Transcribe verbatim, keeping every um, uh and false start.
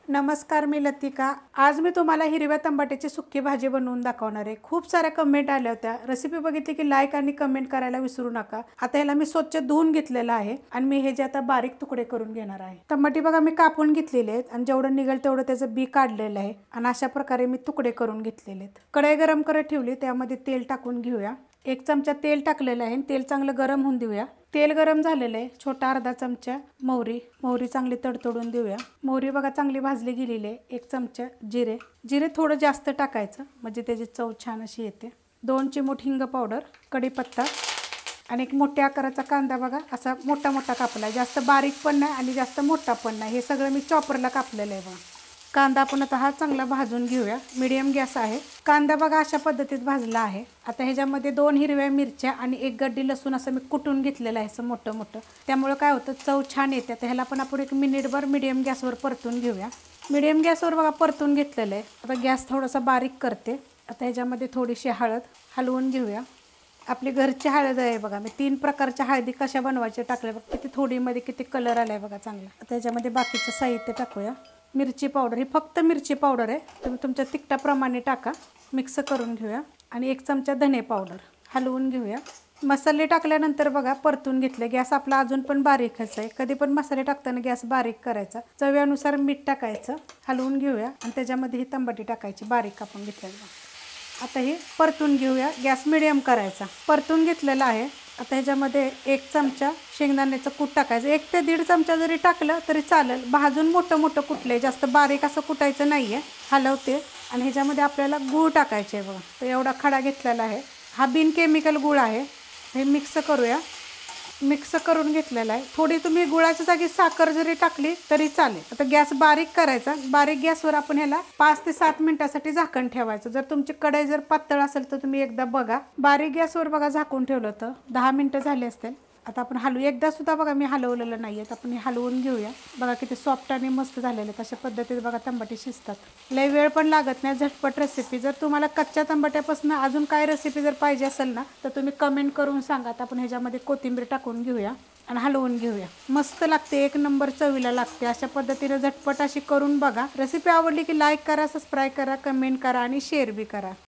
नमस्कार, मी लतिका। आज मी तुम्हाला हिरव्या टमाट्याची सुक्की भाजी बनवून दाखवणार आहे। खूप साऱ्या कमेंट आल्या होत्या। रेसिपी बघितली की लाईक आणि कमेंट करायला विसरू नका। आता ह्याला मी स्वच्छ धुवून घेतलेला आहे आणि मी हे जे आता बारीक तुकडे करून घेणार आहे। टमाटे बघा मी कापून घेतलेले आहेत आणि जेवढं निघेल तेवढं त्याचं बी काढलेलं आहे आणि अशा प्रकारे मी तुकडे करून घेतलेले आहेत। कढई गरम करत ठेवली, त्यामध्ये तेल टाकून घेऊया। एक चमचा तेल टाकलेलं आहे। तेल चांगलं गरम होऊन देऊया। तेल गरम झालेलं आहे। छोटा अर्धा चमचा मोहरी मोहरी चांगली तडतडून देऊया। मोहरी बघा चांगली भाजली गेलेली आहे। एक चमचा जिरे जिरे थोडं जास्त टाकायचं म्हणजे त्याची चव छान अशी येते। दोन चिमूट हिंग पावडर, कढीपत्ता आणि एक मोठ्या आकाराचा कांदा बघा असा मोठा मोठा कापला, जास्त बारीक पण नाही आणि जास्त मोठा पण नाही। हे सगळं मी चॉपरला कापलेलं आहे बघा। कांदा आपण आता हा चांगला भाजून घेऊया। मीडियम गॅस आहे। कांदा बघा अशा पद्धतीत भाजला आहे। आता ह्याच्यामध्ये दोन हिरव्या मिरच्या आणि एक गड्डी लसूण असं मी कुटून घेतलेलं आहे असं मोठं मोठं, त्यामुळे काय होतं चव छान येते। तर ह्याला पण आपण एक मिनिटभर मीडियम गॅसवर परतून घेऊया। मीडियम गॅसवर बघा परतून घेतलेलं आहे। आता गॅस थोडासा बारीक करते। आता ह्याच्यामध्ये थोडीशी हळद हलवून घेऊया। आपली घरची हळद आहे बघा, मी तीन प्रकारच्या हळदी कशा बनवायच्या टाकल्या बघा, किती थोडीमध्ये किती कलर आलाय बघा चांगला। आता ह्याच्यामध्ये बाकीचं साहित्य टाकूया। मिरची पावडर, ही फक्त मिरची पावडर आहे, तुम्ही तुमच्या तिखटाप्रमाणे टाका। मिक्स करून घेऊया आणि एक चमचा धने पावडर हलवून घेऊया। मसाले टाकल्यानंतर बघा परतून घेतले। गॅस आपला अजून पण बारीकच आहे। कधी पण मसाले टाकताना गॅस बारीक करायचा। चवीनुसार मीठ टाकायचं, हलवून घेऊया आणि त्याच्यामध्ये ही टमाटे टाकायची बारीक कापून घेतलेली। आता हे परतून घेऊया। गॅस मिडियम करायचा। परतून घेतलेला आहे। आता ह्याच्यामध्ये एक चमचा शेंगदाण्याचं कूट टाकायचं। एक ते दीड चमचा जरी टाकलं तरी चालेल। भाजून मोठं मोठं कुटले, जास्त बारीक असं कुटायचं नाही आहे। हलवते आणि ह्याच्यामध्ये आपल्याला गूळ टाकायचे आहे बघा। तर एवढा खडा घेतलेला आहे। हा बिन केमिकल गूळ आहे। हे मिक्स करूया। मिक्स करून घेतलेला आहे। थोडी तुम्ही गुळाच्या जागी साखर जरी टाकली तरी चालेल। आता गॅस बारीक करायचा। बारीक गॅसवर आपण ह्याला पाच ते सात मिनिटासाठी झाकण ठेवायचं। जर तुमची कढई जर पातळ असेल तर तुम्ही एकदा बघा। बारीक गॅसवर बघा झाकून ठेवलं तर दहा मिनिटं झाली असतील। आता आपण हलवू, एकदा सुद्धा बघा मी हलवलेलं नाही आहे। आपण हे हलवून घेऊया। बघा किती सॉफ्ट आणि मस्त झालेले। तशा पद्धतीत बघा टमाटे शिजतात। लय वेळ पण लागत नाही, झटपट रेसिपी। जर तुम्हाला कच्च्या टमाट्यापासून अजून काय रेसिपी जर पाहिजे असेल ना तर तुम्ही कमेंट करून सांगा। आपण ह्याच्यामध्ये कोथिंबीर टाकून घेऊया आणि हलवून घेऊया। मस्त लागते, एक नंबर चवीला लागते। अशा पद्धतीने झटपट अशी करून बघा। रेसिपी आवडली की लाईक करा, सबस्क्राईब करा, कमेंट करा आणि शेअर बी करा।